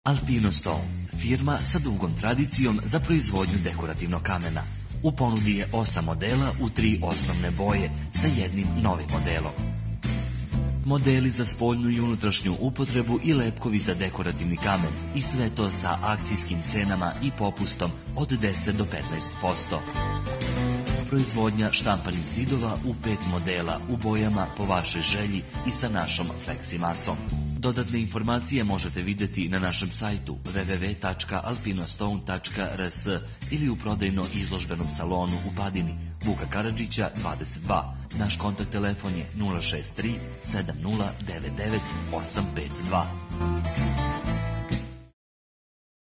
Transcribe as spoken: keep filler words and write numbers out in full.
Alpino Stone, firma sa dugom tradicijom za proizvodnju dekorativnog kamena. U ponudi je osam modela u tri osnovne boje sa jednim novim modelom. Modeli za spoljnu i unutrašnju upotrebu i lepkovi za dekorativni kamen i sve to sa akcijskim cenama i popustom od deset do petnaest posto. Proizvodnja štampanih zidova u pet modela u bojama po vašoj želji i sa našom Flexi masom. Dodatne informacije možete vidjeti na našem sajtu w w w tačka alpinostone tačka r s ili u prodajno-izložbenom salonu u Padini, Vuka Karadžića dvadeset dva. Naš kontakt telefon je nula šest tri sedam nula devet devet osam pet dva.